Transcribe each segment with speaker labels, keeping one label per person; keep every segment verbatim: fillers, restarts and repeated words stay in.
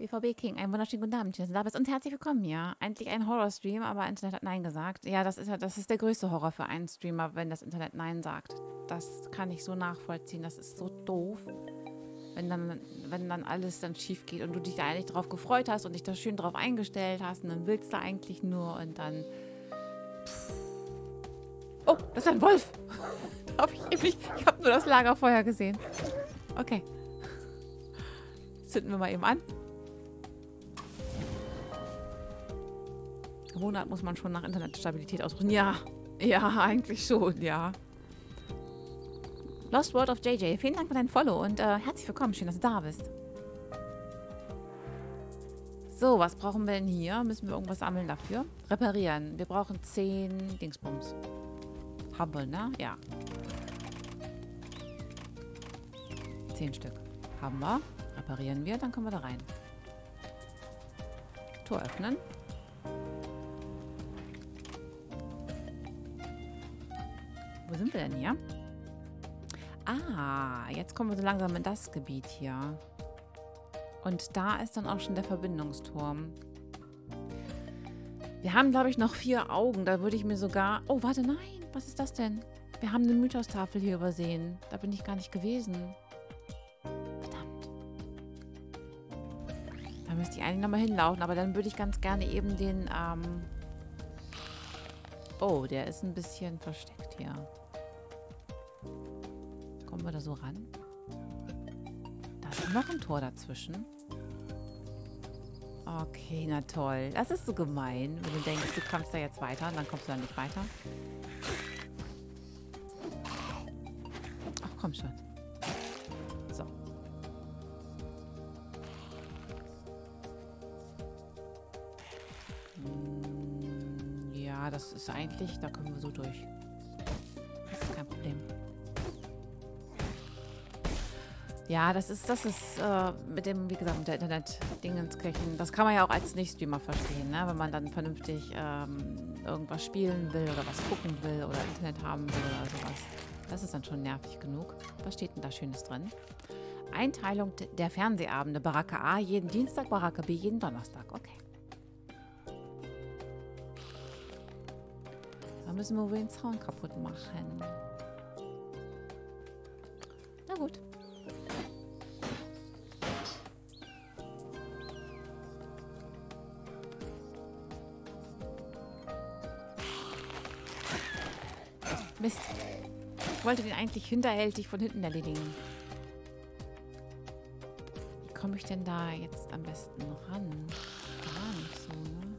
Speaker 1: B V B King, einen wunderschönen guten Abend. Da bist und herzlich willkommen hier. Eigentlich ein Horror-Stream, aber Internet hat Nein gesagt. Ja, das ist ja, das ist der größte Horror für einen Streamer, wenn das Internet Nein sagt. Das kann ich so nachvollziehen. Das ist so doof, wenn dann, wenn dann alles dann schief geht und du dich da eigentlich drauf gefreut hast und dich da schön drauf eingestellt hast und dann willst du eigentlich nur und dann... Pff. Oh, das ist ein Wolf! Darf ich eben nicht? Ich habe nur das Lagerfeuer gesehen. Okay. Zünden wir mal eben an. Monat muss man schon nach Internetstabilität ausruhen. Ja, ja, eigentlich schon, ja. Lost World of J J, vielen Dank für dein Follow und äh, herzlich willkommen. Schön, dass du da bist. So, was brauchen wir denn hier? Müssen wir irgendwas sammeln dafür? Reparieren. Wir brauchen zehn Dingsbums. Haben wir, ne? Ja. zehn Stück. Haben wir. Reparieren wir, dann kommen wir da rein. Tor öffnen. Wo sind wir denn hier? Ah, jetzt kommen wir so langsam in das Gebiet hier. Und da ist dann auch schon der Verbindungsturm. Wir haben, glaube ich, noch vier Augen. Da würde ich mir sogar... Oh, warte, nein. Was ist das denn? Wir haben eine Mythostafel hier übersehen. Da bin ich gar nicht gewesen. Verdammt. Da müsste ich eigentlich nochmal hinlaufen. Aber dann würde ich ganz gerne eben den... Ähm oh, der ist ein bisschen versteckt hier. Kommen wir da so ran? Da ist noch ein Tor dazwischen. Okay, na toll. Das ist so gemein, wenn du denkst, du kommst da jetzt weiter und dann kommst du da nicht weiter. Ach, komm schon. So. Hm, ja, das ist eigentlich, da kommen wir so durch. Das ist kein Problem. Ja, das ist, das ist äh, mit dem, wie gesagt, mit der Internet-Dingenskirchen, das kann man ja auch als Nicht-Streamer verstehen, ne? Wenn man dann vernünftig ähm, irgendwas spielen will oder was gucken will oder Internet haben will oder sowas. Das ist dann schon nervig genug. Was steht denn da Schönes drin? Einteilung der Fernsehabende. Baracke A jeden Dienstag, Baracke B jeden Donnerstag. Okay. Da müssen wir wohl den Zaun kaputt machen. Na gut. Mist. Ich wollte den eigentlich hinterhältig von hinten erledigen. Wie komme ich denn da jetzt am besten ran? Gar nicht so, ne?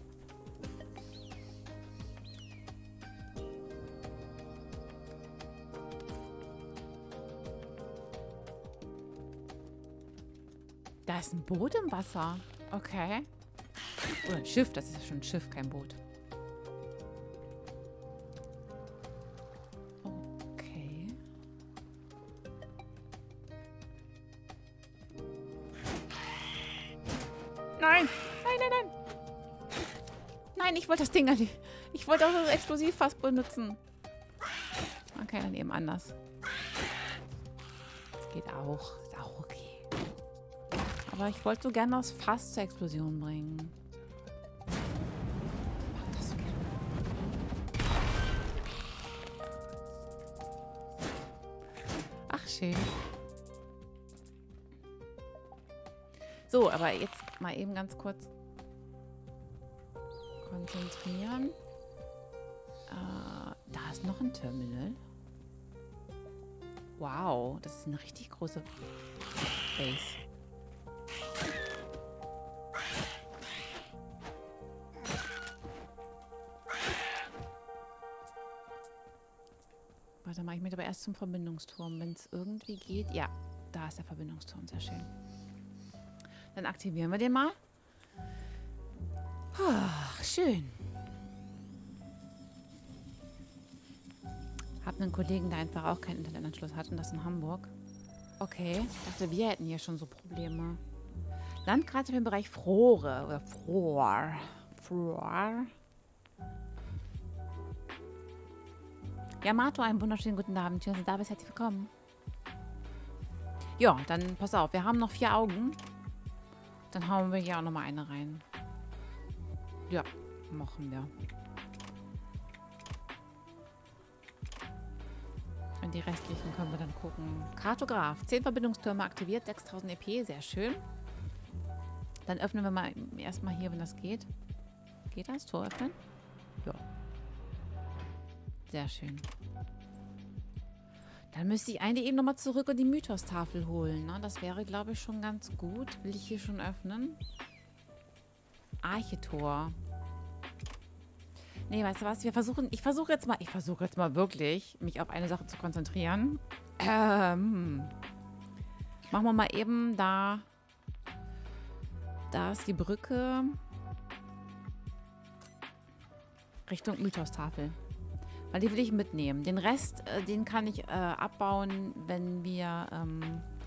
Speaker 1: Da ist ein Boot im Wasser. Okay. Oder ein Schiff. Das ist ja schon ein Schiff, kein Boot. Nein! Nein, nein, nein! Nein, ich wollte das Ding... Ich wollte auch das Explosivfass benutzen. Okay, dann eben anders. Das geht auch. Ist auch okay. Aber ich wollte so gerne das Fass zur Explosion bringen. Mach das so gerne. Ach, schön. So, aber jetzt mal eben ganz kurz konzentrieren. Äh, da ist noch ein Terminal. Wow, das ist eine richtig große Base. Warte mal, ich möchte aber erst zum Verbindungsturm, wenn es irgendwie geht. Ja, da ist der Verbindungsturm, sehr schön. Dann aktivieren wir den mal. Ach, schön. Hab einen Kollegen, der einfach auch keinen Internetanschluss hat und das in Hamburg. Okay, ich dachte, wir hätten hier schon so Probleme. Landkreis im Bereich Frohre oder Frohr. Frohr. Ja, Mato, einen wunderschönen guten Abend. Schön, dass du da bist. Herzlich willkommen. Ja, dann pass auf. Wir haben noch vier Augen. Dann hauen wir hier auch nochmal eine rein. Ja, machen wir. Und die restlichen können wir dann gucken. Kartograf. zehn Verbindungstürme aktiviert. sechstausend E P. Sehr schön. Dann öffnen wir mal erstmal hier, wenn das geht. Geht das? Tor öffnen? Ja. Sehr schön. Dann müsste ich eigentlich eben nochmal zurück und die Mythos-Tafel holen. Ne? Das wäre, glaube ich, schon ganz gut. Will ich hier schon öffnen? Archetor. Nee, weißt du was? Wir versuchen, ich versuche jetzt mal, ich versuche jetzt mal wirklich, mich auf eine Sache zu konzentrieren. Ähm, machen wir mal eben da, da ist die Brücke Richtung Mythos-Tafel. Weil die will ich mitnehmen. Den Rest, äh, den kann ich äh, abbauen, wenn wir, ähm,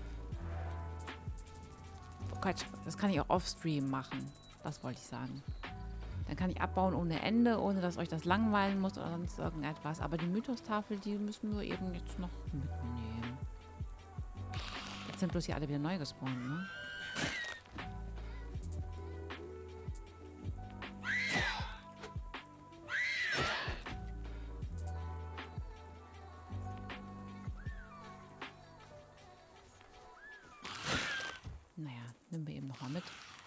Speaker 1: oh Gott, das kann ich auch off-stream machen. Das wollte ich sagen. Dann kann ich abbauen ohne Ende, ohne dass euch das langweilen muss oder sonst irgendetwas. Aber die Mythos-Tafel, die müssen wir eben jetzt noch mitnehmen. Jetzt sind bloß hier alle wieder neu gespawnt, ne? Naja, nehmen wir eben noch mal mit.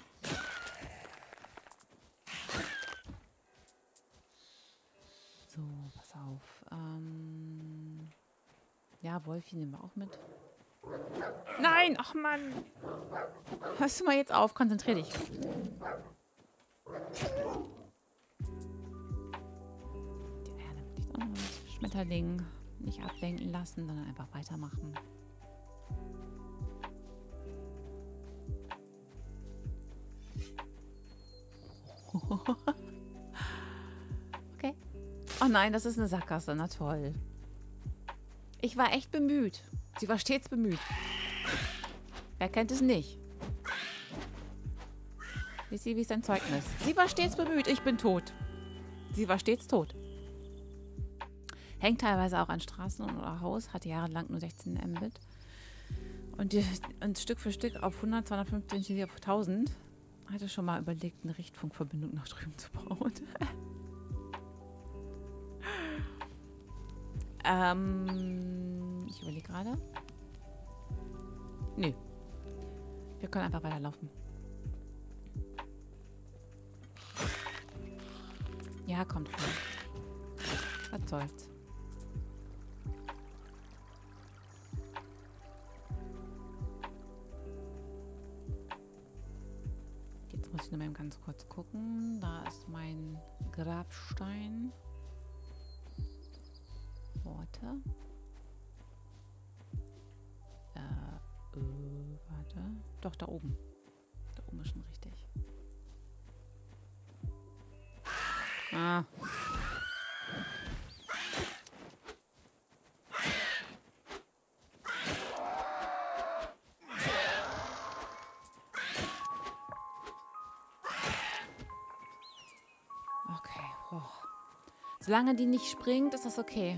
Speaker 1: So, pass auf. Ähm ja, Wolfi nehmen wir auch mit. Nein, ach Mann. Hörst du mal jetzt auf, konzentrier dich. Die Erde will ich auch noch mit. Schmetterling nicht ablenken lassen, sondern einfach weitermachen. Okay. Oh nein, das ist eine Sackgasse. Na toll. Ich war echt bemüht. Sie war stets bemüht. Wer kennt es nicht? Wie ist sie, wie ist ein Zeugnis? Sie war stets bemüht. Ich bin tot. Sie war stets tot. Hängt teilweise auch an Straßen oder Haus. Hatte jahrelang nur sechzehn Mbit. Und, die, und Stück für Stück auf hundert, zweihundertfünfzig, auf tausend. Hatte schon mal überlegt, eine Richtfunkverbindung nach drüben zu bauen. ähm, ich überlege gerade. Nö. Wir können einfach weiterlaufen. Ja, kommt schon. Was soll's. Jetzt muss ich noch mal ganz kurz gucken. Da ist mein Grabstein. Worte. Äh, äh, warte. Doch, da oben. Da oben ist schon richtig. Ah. Okay. Oh. Solange die nicht springt, ist das okay.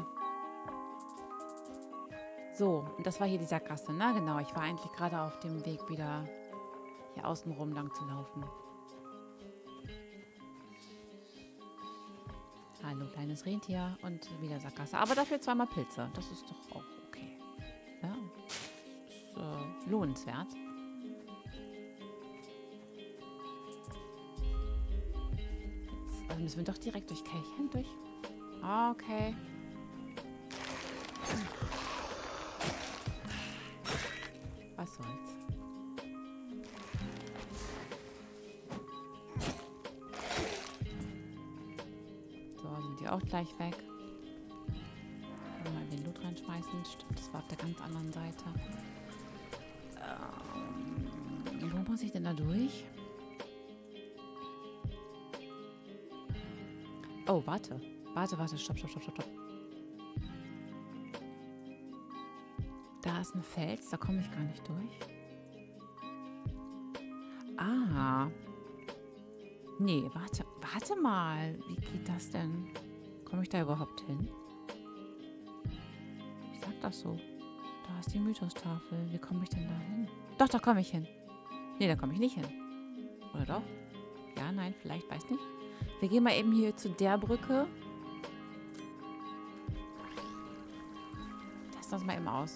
Speaker 1: So, und das war hier die Sackgasse, ne? Genau, ich war eigentlich gerade auf dem Weg, wieder hier außenrum lang zu laufen. Hallo, kleines Rentier und wieder Sackgasse. Aber dafür zweimal Pilze. Das ist doch auch okay. Ja, das ist äh, lohnenswert. Jetzt also müssen wir doch direkt durch Kelchheim durch. Okay. Was soll's. So, sind die auch gleich weg. Können wir mal den Loot reinschmeißen. Stimmt, das war auf der ganz anderen Seite. Ähm, wo muss ich denn da durch? Oh, warte. Warte, warte, stopp, stopp, stopp, stopp, stopp. Da ist ein Fels, da komme ich gar nicht durch. Ah. Nee, warte, warte mal. Wie geht das denn? Komme ich da überhaupt hin? Ich sag das so. Da ist die Mythos-Tafel. Wie komme ich denn da hin? Doch, da komme ich hin. Nee, da komme ich nicht hin. Oder doch? Ja, nein, vielleicht, weiß nicht. Wir gehen mal eben hier zu der Brücke. Testen das mal eben aus.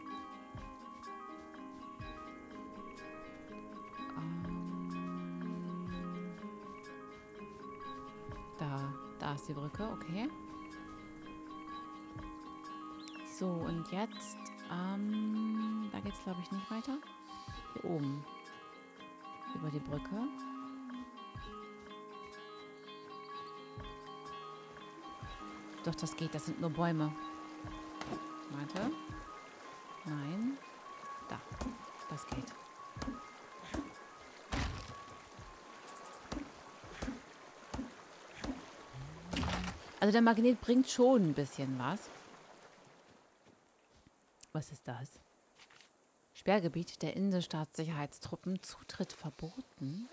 Speaker 1: Ähm, da, da ist die Brücke, okay. So, und jetzt, ähm, da geht es, glaube ich, nicht weiter. Hier oben. Über die Brücke. Doch, das geht. Das sind nur Bäume. Warte. Nein. Da. Das geht. Also der Magnet bringt schon ein bisschen was. Was ist das? Sperrgebiet der Inselstaatssicherheitstruppen. Zutritt verboten.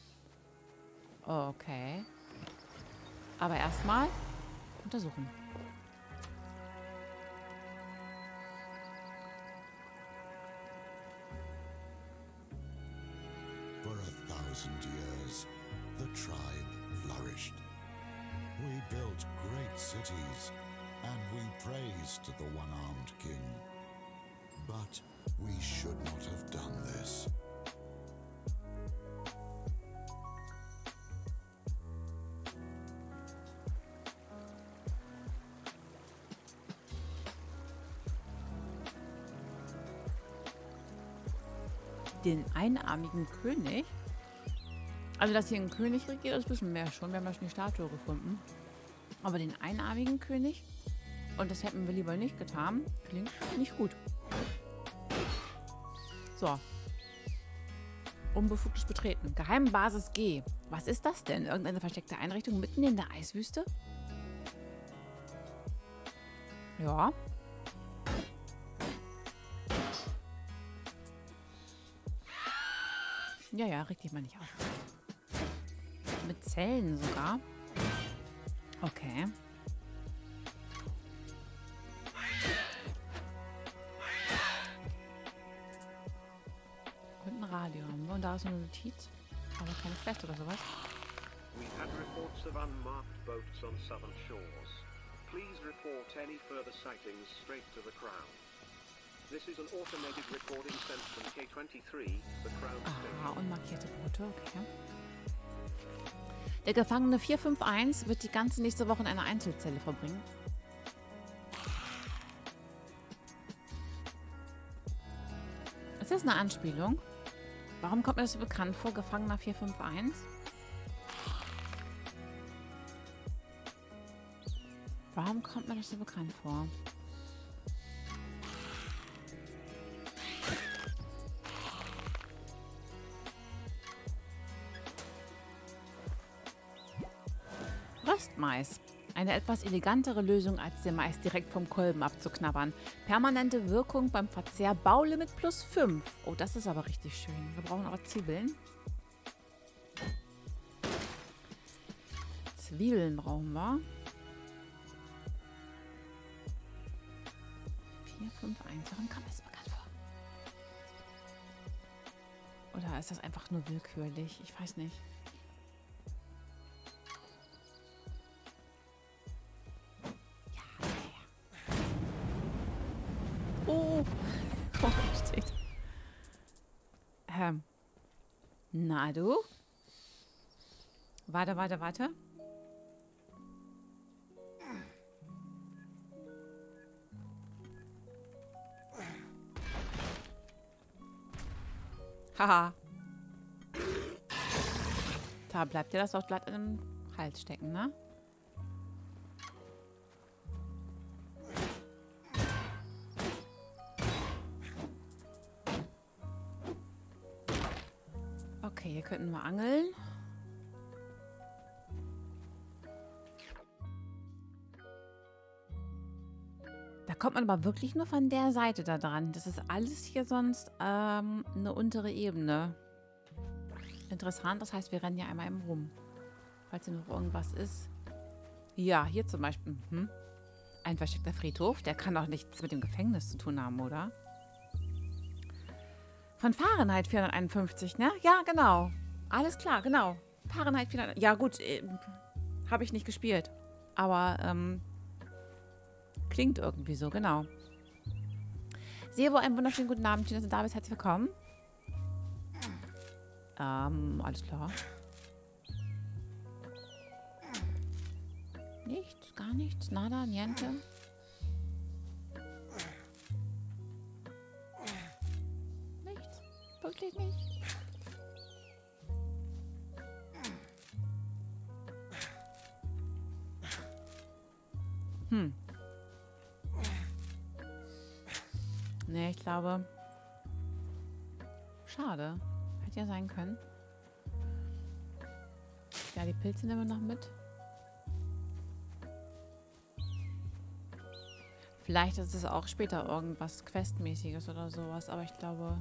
Speaker 1: Okay. Aber erstmal untersuchen.
Speaker 2: For a thousand years, the tribe flourished. We built great cities, and we praised the one-armed king. But we should not have done this.
Speaker 1: Den einarmigen König? Also, dass hier ein König regiert, das wissen wir ja schon. Wir haben ja schon die Statue gefunden. Aber den einarmigen König? Und das hätten wir lieber nicht getan. Klingt nicht gut. So. Unbefugtes Betreten. Geheimbasis G. Was ist das denn? Irgendeine versteckte Einrichtung mitten in der Eiswüste? Ja. Ja, ja, reg dich mal nicht auf. Mit Zellen sogar. Okay. Und ein Radio haben wir. Und da ist eine Notiz. Aber keine Quest oder sowas.
Speaker 3: We had reports of unmarked boats on southern shores. Please report any further sightings straight to the Crown. This is an automated recording sent from K twenty-three, the Crown Station.
Speaker 1: Ah, unmarkierte Boote, okay. Der Gefangene vier fünf eins wird die ganze nächste Woche in einer Einzelzelle verbringen. Ist das eine Anspielung? Warum kommt mir das so bekannt vor, Gefangener vier fünf eins? Warum kommt mir das so bekannt vor? Röstmais. Eine etwas elegantere Lösung, als den Mais direkt vom Kolben abzuknabbern. Permanente Wirkung beim Verzehr. Baulimit plus fünf. Oh, das ist aber richtig schön. Wir brauchen auch Zwiebeln. Zwiebeln brauchen wir. vier fünf eins. Warum kommt das bekannt vor? Oder ist das einfach nur willkürlich? Ich weiß nicht. Oh, oh, steht. Ähm. Na du? Warte, warte, warte. Haha. Da bleibt dir das doch glatt im Hals stecken, ne? Okay, hier könnten wir angeln. Da kommt man aber wirklich nur von der Seite da dran. Das ist alles hier sonst ähm, eine untere Ebene. Interessant, das heißt, wir rennen ja einmal im rum. Falls hier noch irgendwas ist. Ja, hier zum Beispiel. Mhm. Ein versteckter Friedhof. Der kann doch nichts mit dem Gefängnis zu tun haben, oder? Von Fahrenheit vierhunderteinundfünfzig, ne? Ja, genau. Alles klar, genau. Fahrenheit vierhundert. Ja gut, äh, habe ich nicht gespielt. Aber ähm, klingt irgendwie so, genau. Sebo, einen wunderschönen guten Abend. Schön, dass du da bist. Herzlich willkommen. Ähm, alles klar. Nichts, gar nichts, nada, niente. Nichts, wirklich nicht. Hm. Nee, ich glaube... Schade. Hätte ja sein können. Ja, die Pilze nehmen wir noch mit. Vielleicht ist es auch später irgendwas Questmäßiges oder sowas, aber ich glaube...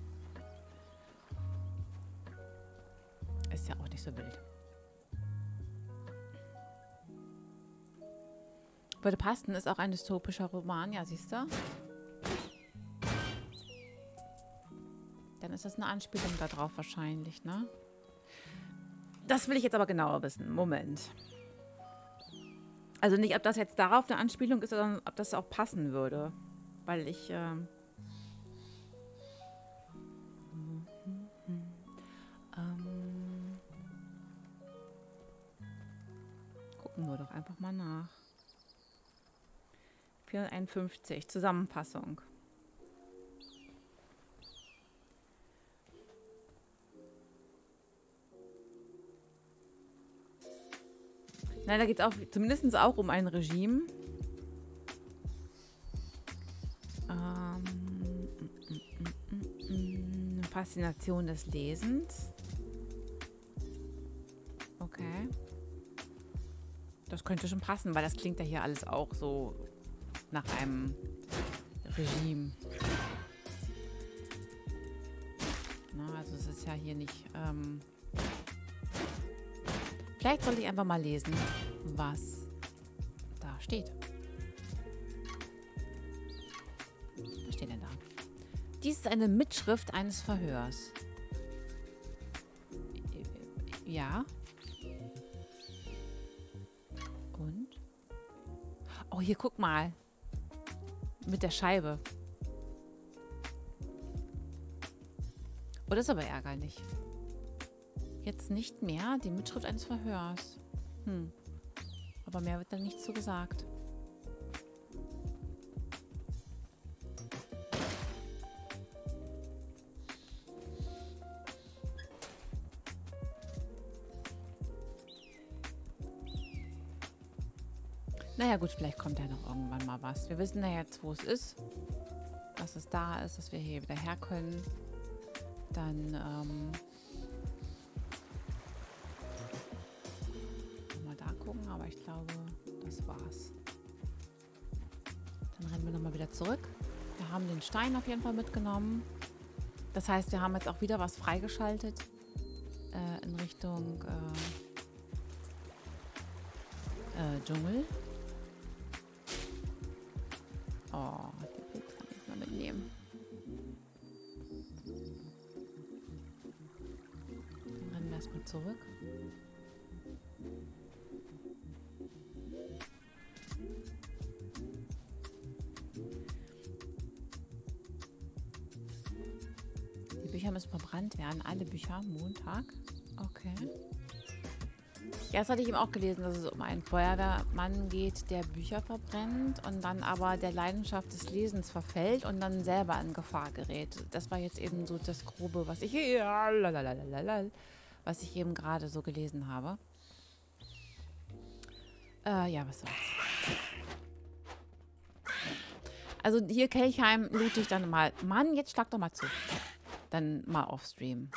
Speaker 1: Ist ja auch nicht so wild. Würde passen, ist auch ein dystopischer Roman, ja, siehst du? Dann ist das eine Anspielung darauf wahrscheinlich, ne? Das will ich jetzt aber genauer wissen. Moment. Also nicht, ob das jetzt darauf eine Anspielung ist, sondern ob das auch passen würde. Weil ich... Ähm ähm gucken wir doch einfach mal nach. vierhunderteinundfünfzig, Zusammenfassung. Nein, da geht es auch zumindest auch um ein Regime. Ähm, mm, mm, mm, mm, Faszination des Lesens. Okay. Das könnte schon passen, weil das klingt ja hier alles auch so nach einem Regime. Na, also es ist ja hier nicht... Ähm Vielleicht sollte ich einfach mal lesen, was da steht. Was steht denn da? Dies ist eine Mitschrift eines Verhörs. Ja. Und? Oh, hier, guck mal. Mit der Scheibe. Oh, das ist aber ärgerlich. Jetzt nicht mehr die Mitschrift eines Verhörs. Hm. Aber mehr wird dann nicht so gesagt. Naja gut, vielleicht kommt ja noch irgendwann mal was. Wir wissen ja jetzt, wo es ist. Dass es da ist, dass wir hier wieder her können. Dann, ähm... gucken, aber ich glaube, das war's. Dann rennen wir nochmal wieder zurück. Wir haben den Stein auf jeden Fall mitgenommen. Das heißt, wir haben jetzt auch wieder was freigeschaltet äh, in Richtung äh, äh, Dschungel. Oh, die Pilze kann ich mal mitnehmen. Dann rennen wir erstmal zurück. Bücher müssen verbrannt werden. Alle Bücher. Montag. Okay. Ja, das hatte ich eben auch gelesen, dass es um einen Feuerwehrmann geht, der Bücher verbrennt und dann aber der Leidenschaft des Lesens verfällt und dann selber in Gefahr gerät. Das war jetzt eben so das Grobe, was ich, was ich eben gerade so gelesen habe. Äh, ja, was soll's. Also hier Kelchheim loote ich dann mal. Mann, jetzt schlag doch mal zu. Dann mal offstream.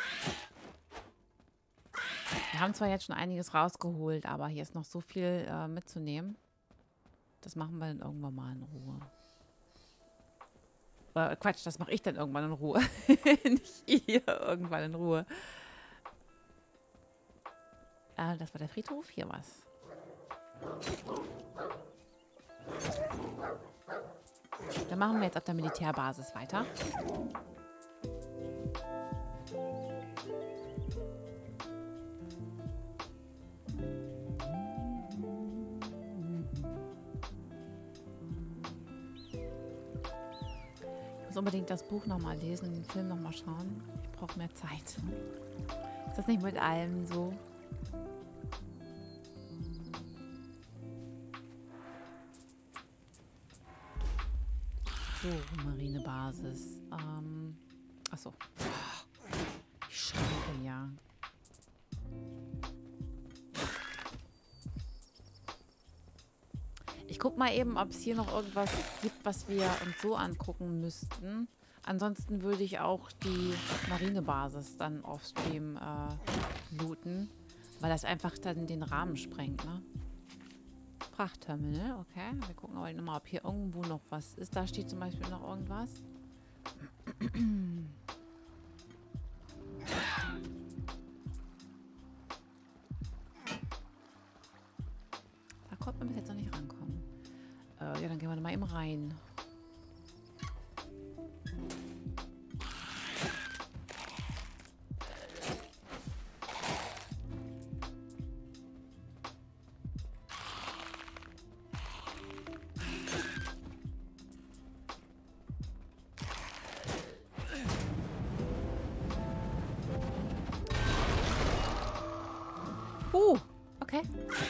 Speaker 1: Wir haben zwar jetzt schon einiges rausgeholt, aber hier ist noch so viel äh, mitzunehmen. Das machen wir dann irgendwann mal in Ruhe. Äh, Quatsch, das mache ich dann irgendwann in Ruhe. Nicht ihr irgendwann in Ruhe. Äh, das war der Friedhof. Hier was. Dann machen wir jetzt auf der Militärbasis weiter. muss unbedingt das Buch nochmal lesen, den Film nochmal schauen. Ich brauche mehr Zeit. Ist das nicht mit allem so? So, Marinebasis. Ähm, achso. Die Schranke, ja. Ich guck mal eben, ob es hier noch irgendwas gibt, was wir uns so angucken müssten. Ansonsten würde ich auch die Marinebasis dann offstream äh, looten, weil das einfach dann den Rahmen sprengt, ne? Frachtterminal, okay. Wir gucken aber nochmal, ob hier irgendwo noch was ist. Da steht zum Beispiel noch irgendwas. Da konnte man bis jetzt noch nicht rankommen. Äh, ja, dann gehen wir mal eben rein. Uh, okay.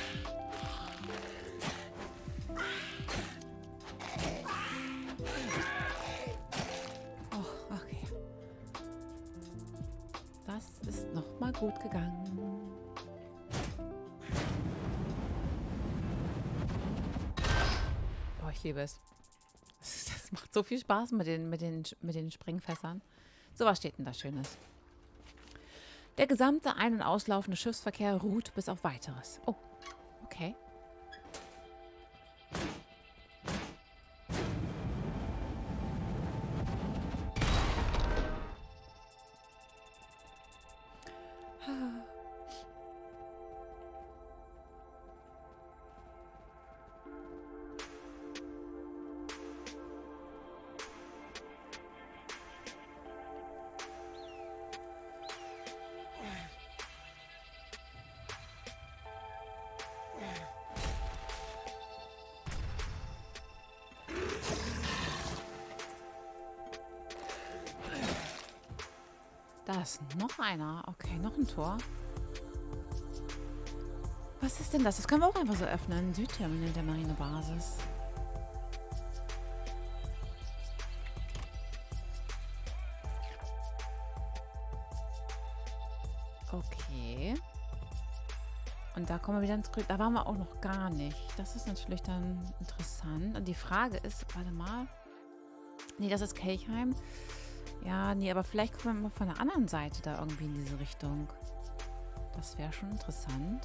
Speaker 1: Oh, okay. Das ist noch mal gut gegangen. Oh, ich liebe es. Das macht so viel Spaß mit den, mit den, mit den Sprengfässern. So, was steht denn da Schönes? Der gesamte ein- und auslaufende Schiffsverkehr ruht bis auf Weiteres. Oh, okay. Da ist noch einer. Okay, noch ein Tor. Was ist denn das? Das können wir auch einfach so öffnen. Südterminal der Marinebasis. Okay. Und da kommen wir wieder zurück. Da waren wir auch noch gar nicht. Das ist natürlich dann interessant. Und die Frage ist, warte mal. Nee, das ist Kelchheim. Ja, nee, aber vielleicht kommen wir mal von der anderen Seite da irgendwie in diese Richtung. Das wäre schon interessant.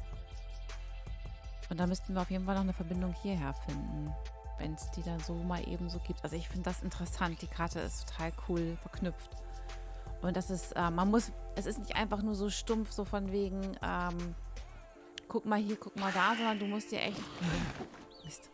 Speaker 1: Und da müssten wir auf jeden Fall noch eine Verbindung hierher finden. Wenn es die dann so mal eben so gibt. Also ich finde das interessant. Die Karte ist total cool verknüpft. Und das ist, äh, man muss, es ist nicht einfach nur so stumpf, so von wegen, ähm, guck mal hier, guck mal da, sondern du musst dir echt... Mist.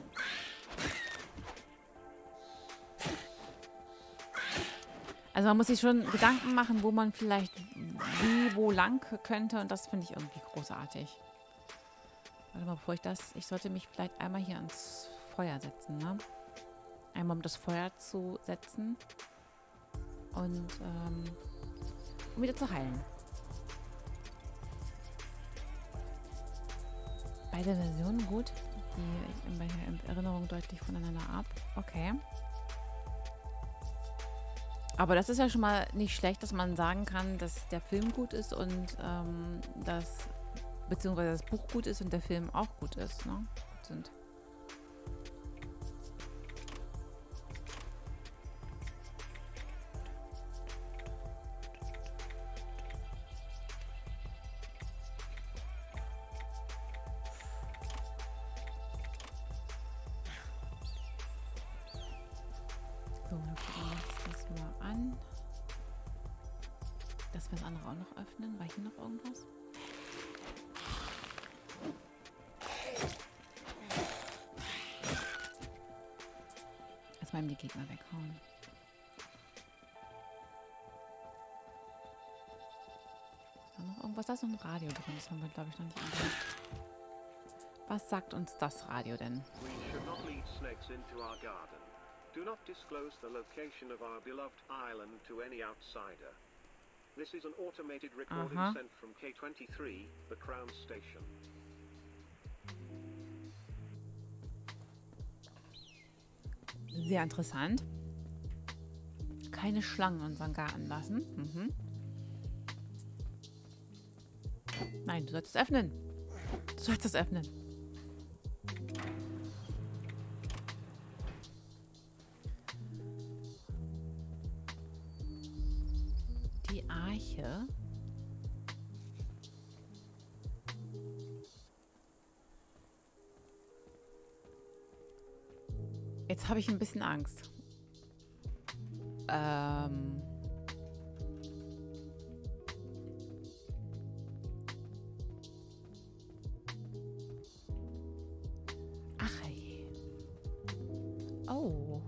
Speaker 1: Also man muss sich schon Gedanken machen, wo man vielleicht wie, wo lang könnte. Und das finde ich irgendwie großartig. Warte mal, bevor ich das... Ich sollte mich vielleicht einmal hier ans Feuer setzen, ne? Einmal um das Feuer zu setzen. Und, ähm, um wieder zu heilen. Beide Versionen gut. Die in meiner Erinnerung deutlich voneinander ab. Okay. Aber das ist ja schon mal nicht schlecht, dass man sagen kann, dass der Film gut ist und ähm, das, beziehungsweise das Buch gut ist und der Film auch gut ist, ne? Gut sind. So, dann gucken wir uns das mal an. Dass wir das andere auch noch öffnen. War hier noch irgendwas? Erstmal die Gegner weghauen. Ist da noch irgendwas? Da ist noch ein Radio drin. Das haben wir, glaube ich, noch nicht angehört. Was sagt uns das Radio denn?
Speaker 3: We should not lead snakes into our garden. Do not disclose the location of our beloved island to any outsider. This is an automated recording
Speaker 1: Aha.
Speaker 3: sent from K twenty-three, the Crown Station.
Speaker 1: Sehr interessant. Keine Schlangen in unseren Garten lassen. Mhm. Nein, du sollst es öffnen. Du sollst es öffnen. Die Arche. Jetzt habe ich ein bisschen Angst. Ähm. Ach je. Oh.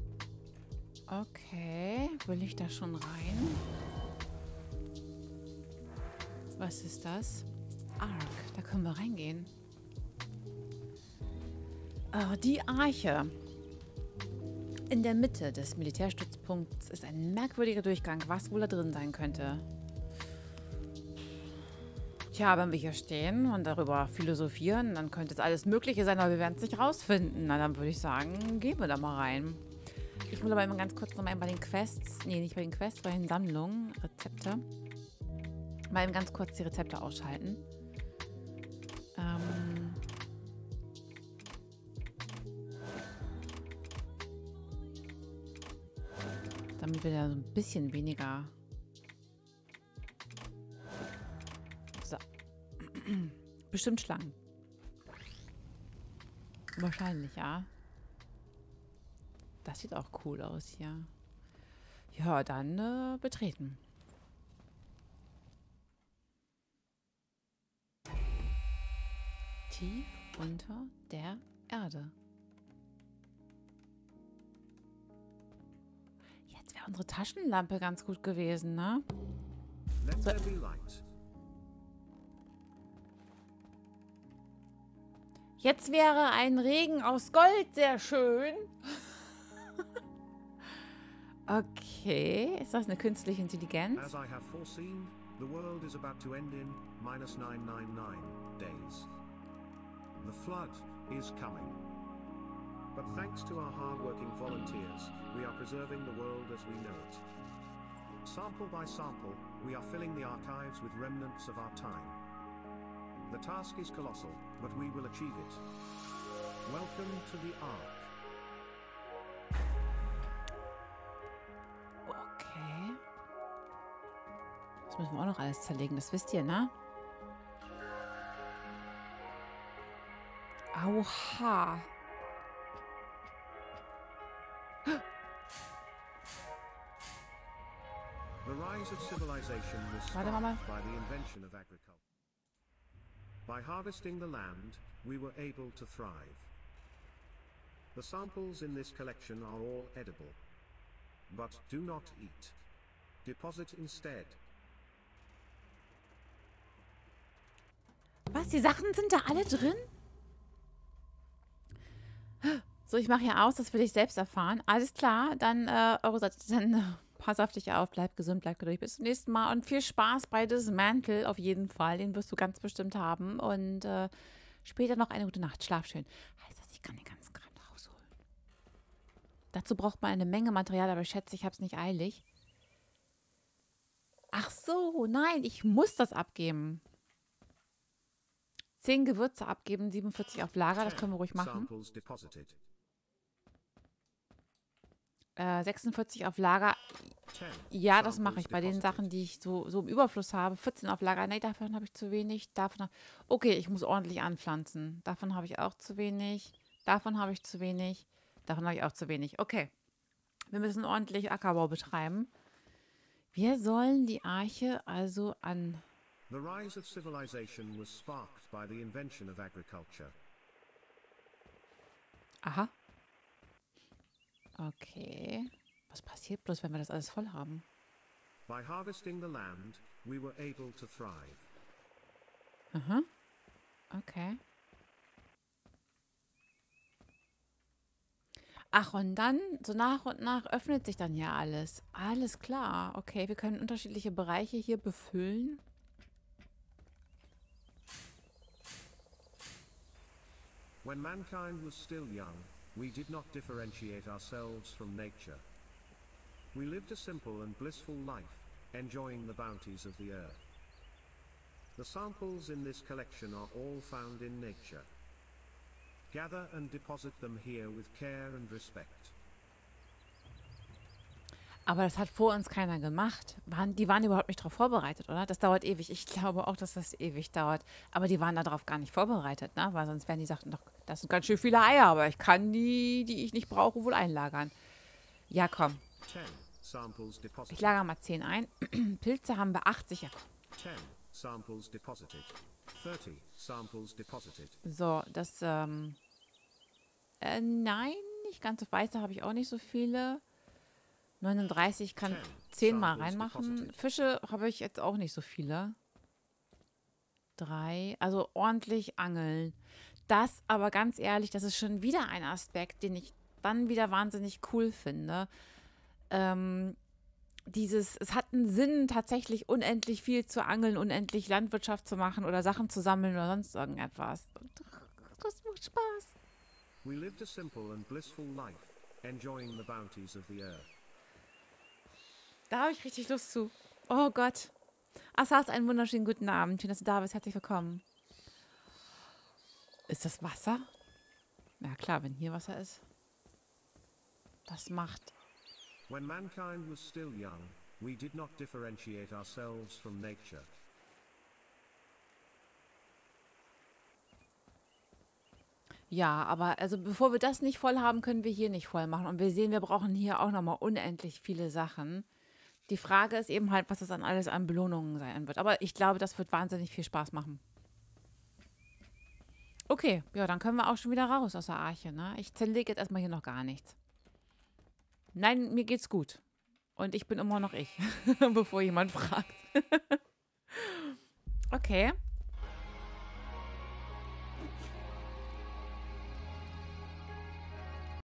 Speaker 1: Okay. Will ich da schon rein? Was ist das? Ark. Da können wir reingehen. Ah, die Arche. In der Mitte des Militärstützpunkts ist ein merkwürdiger Durchgang, was wohl da drin sein könnte. Tja, wenn wir hier stehen und darüber philosophieren, dann könnte es alles Mögliche sein, aber wir werden es nicht rausfinden. Na, dann würde ich sagen, gehen wir da mal rein. Ich will aber immer ganz kurz nochmal bei den Quests, nee, nicht bei den Quests, bei den Sammlungen, Rezepte. Mal eben ganz kurz die Rezepte ausschalten. Ähm... Damit wir da so ein bisschen weniger... So. Bestimmt Schlangen. Wahrscheinlich, ja. Das sieht auch cool aus hier. Ja, dann äh, betreten. Tief unter der Erde. Jetzt wäre unsere Taschenlampe ganz gut gewesen, ne?
Speaker 3: Let
Speaker 1: So.
Speaker 3: there be light.
Speaker 1: Jetzt wäre ein Regen aus Gold sehr schön. Okay, ist das eine künstliche Intelligenz?
Speaker 3: As I have foreseen, the world is about to end in minus nine nine nine days. The flood is coming. But thanks to our hard-working volunteers, we are preserving the world as we know it. Sample by sample, we are filling the archives with remnants of our time. The task is colossal, but we will achieve it. Welcome to the Ark.
Speaker 1: Okay. Das müssen wir auch noch alles zerlegen, das wisst ihr, ne? Oha.
Speaker 3: The rise of civilization was
Speaker 1: Warte, Mama.
Speaker 3: sparked by the invention of agriculture. By harvesting the land, we were able to thrive. The samples in this collection are all edible. But do not eat. Deposit instead.
Speaker 1: Was, die Sachen sind da alle drin? So, ich mache hier aus, das will ich selbst erfahren. Alles klar, dann, äh, eure Seite, dann äh, pass auf dich auf, bleib gesund, bleib geduldig. Bis zum nächsten Mal und viel Spaß bei Dismantle auf jeden Fall. Den wirst du ganz bestimmt haben. Und äh, später noch eine gute Nacht. Schlaf schön. Heißt das, ich kann den ganzen Kram rausholen. Dazu braucht man eine Menge Material, aber ich schätze, ich habe es nicht eilig. Ach so, nein, ich muss das abgeben. Zehn Gewürze abgeben, siebenundvierzig auf Lager, das können wir ruhig machen.
Speaker 3: Samples deposited.
Speaker 1: Äh, sechsundvierzig auf Lager.
Speaker 3: Ten
Speaker 1: Ja, das mache
Speaker 3: samples
Speaker 1: ich bei den
Speaker 3: deposited.
Speaker 1: Sachen, die ich so, so im Überfluss habe. vierzehn auf Lager. Nee, davon habe ich zu wenig. Davon hab... Okay, ich muss ordentlich anpflanzen. Davon habe ich auch zu wenig. Davon habe ich zu wenig. Davon habe ich auch zu wenig. Okay. Wir müssen ordentlich Ackerbau betreiben. Wir sollen die Arche also an...
Speaker 3: The rise of civilization was sparked by the invention of agriculture.
Speaker 1: Aha. Okay. Was passiert bloß, wenn wir das alles voll haben?
Speaker 3: By harvesting the land, we were able to thrive.
Speaker 1: Aha. Okay. Ach, und dann, so nach und nach öffnet sich dann ja alles. Alles klar. Okay, wir können unterschiedliche Bereiche hier befüllen.
Speaker 3: When mankind was still young, we did not differentiate ourselves from nature. We lived a simple and blissful life, enjoying the bounties of the earth. The samples in this collection are all found in nature. Gather and deposit them here with care and respect.
Speaker 1: Aber das hat vor uns keiner gemacht. Waren, die waren überhaupt nicht darauf vorbereitet, oder? Das dauert ewig. Ich glaube auch, dass das ewig dauert. Aber die waren darauf gar nicht vorbereitet, ne? Weil sonst wären die sagten doch, das sind ganz schön viele Eier, aber ich kann die, die ich nicht brauche, wohl einlagern. Ja, komm.
Speaker 3: ten samples
Speaker 1: Ich
Speaker 3: deposited.
Speaker 1: lagere mal zehn ein. Pilze haben wir achtzig. Ja, komm.
Speaker 3: ten samples deposited. thirty samples deposited.
Speaker 1: So, das, ähm, äh, nein, nicht ganz so weiße habe ich auch nicht so viele. neununddreißig kann zehn mal reinmachen. Fische habe ich jetzt auch nicht so viele. Drei, also ordentlich angeln. Das aber ganz ehrlich, das ist schon wieder ein Aspekt, den ich dann wieder wahnsinnig cool finde. Ähm, dieses, es hat einen Sinn, tatsächlich unendlich viel zu angeln, unendlich Landwirtschaft zu machen oder Sachen zu sammeln oder sonst irgendetwas. Das macht Spaß.
Speaker 3: We lived a simple and blissful life, enjoying the bounties of the earth.
Speaker 1: Da habe ich richtig Lust zu. Oh Gott. Assas, einen wunderschönen guten Abend. Schön, dass du da bist. Herzlich willkommen. Ist das Wasser? Na klar, wenn hier Wasser ist. Das macht...
Speaker 3: When mankind was still young, we did not differentiate ourselves from nature.
Speaker 1: Ja, aber also bevor wir das nicht voll haben, können wir hier nicht voll machen. Und wir sehen, wir brauchen hier auch nochmal unendlich viele Sachen. Die Frage ist eben halt, was das dann alles an Belohnungen sein wird. Aber ich glaube, das wird wahnsinnig viel Spaß machen. Okay, ja, dann können wir auch schon wieder raus aus der Arche, ne? Ich zerlege jetzt erstmal hier noch gar nichts. Nein, mir geht's gut. Und ich bin immer noch ich, bevor jemand fragt. Okay.